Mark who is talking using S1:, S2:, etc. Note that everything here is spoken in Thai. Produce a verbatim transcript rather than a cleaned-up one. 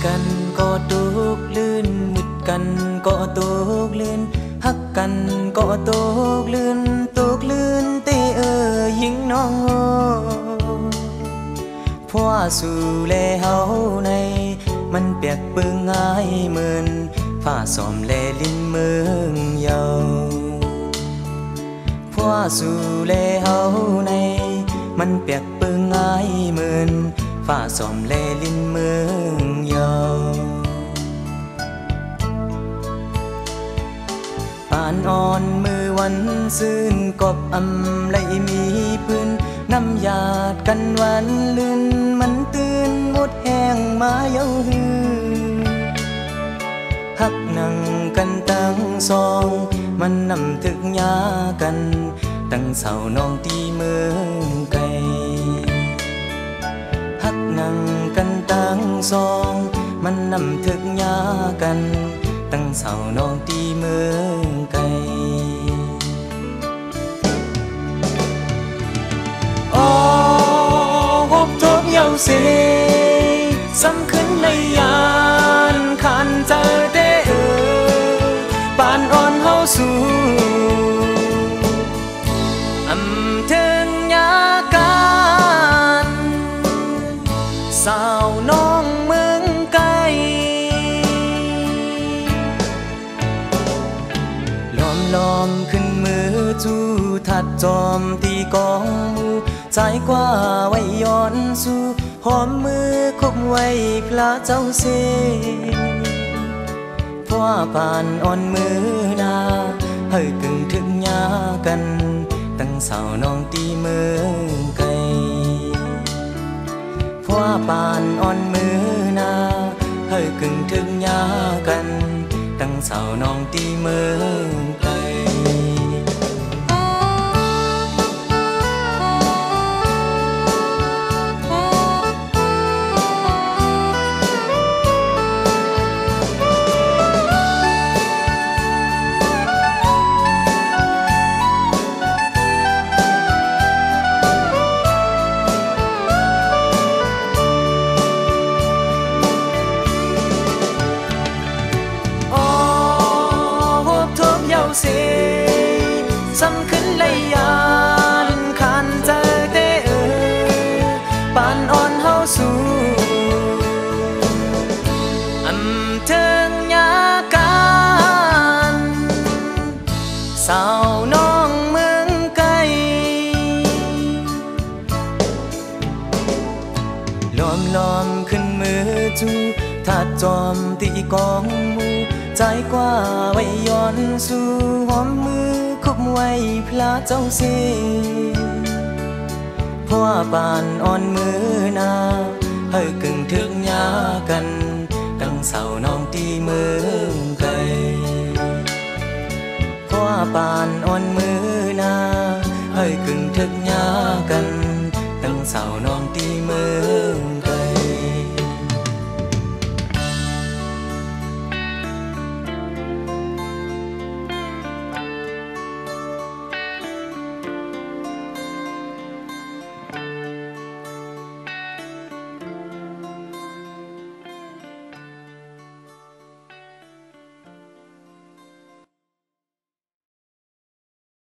S1: กันก็ตุกลื่นมึดกันก็ตุกลื่นฮักกันก็ตุกลื่นตุกลื่นเตเออยิงน้องพ่อสู่แลเฮาในมันเปียกปึงง่ายเหมือนฝ้าสอมแลลิ้นเมืองเยาพ่อสู่แลเฮาในมันเปียกปึงง่ายเหมือนฝ้าสอมแลลิ้นเมืองเยาป่านอ่อนมือวันซื่นกบอำไลมีปืนน้ำยาดกันวันลื่นมันตื่นหมดแห้งมาเย้าฮือหักนั่งกันตั้งสองมันนำถึกยากันตั้งเสาน้องตีเมืองไกลหักนั่งกันตั้งสองมันนำถึกยากันตั้งเสาน้องตีเมืองไกลอ๋อหบทบเยาเสสำคัญในยานขันเจอเด้อปานอ่อนเฮาสู่อำถึงยาการสาวน้องเมืองไกลล้อมล้อมขึ้นมือจูทัดจอมตีกองมูใจกว่าไว้ย้อนสู่หอมมือคบไว้พระเจ้าเสพ่อป่านอ่อนมือนาเฮ้ยกึ่งถึงยากันตั้งเสาน้องตีเมืองไกลพ่อป่านอ่อนมือนาเฮ้ยกึ่งถึงยากันตั้งเสาน้องตีเมืองไกลเสสำคัญเลยยานขันเจอเด้อปานอ่อนเฮาสู่อำเทิงยาการสาวน้องเมืองไกลล้อมล้อมขึ้นมือจูทัดจอมตีกองมูใจกว่าไว้ย้อนสู่หอมมือคุบไว้พระเจ้าเสพ่อป่านอ่อนมือนาเฮ้ยกึ่งถึงยากันตั้งเสาน้องตีเมืองไกลพ่อป่านอ่อนมือนาเฮ้ยกึ่งถึงยากันตั้งเสาน้องตีเมือง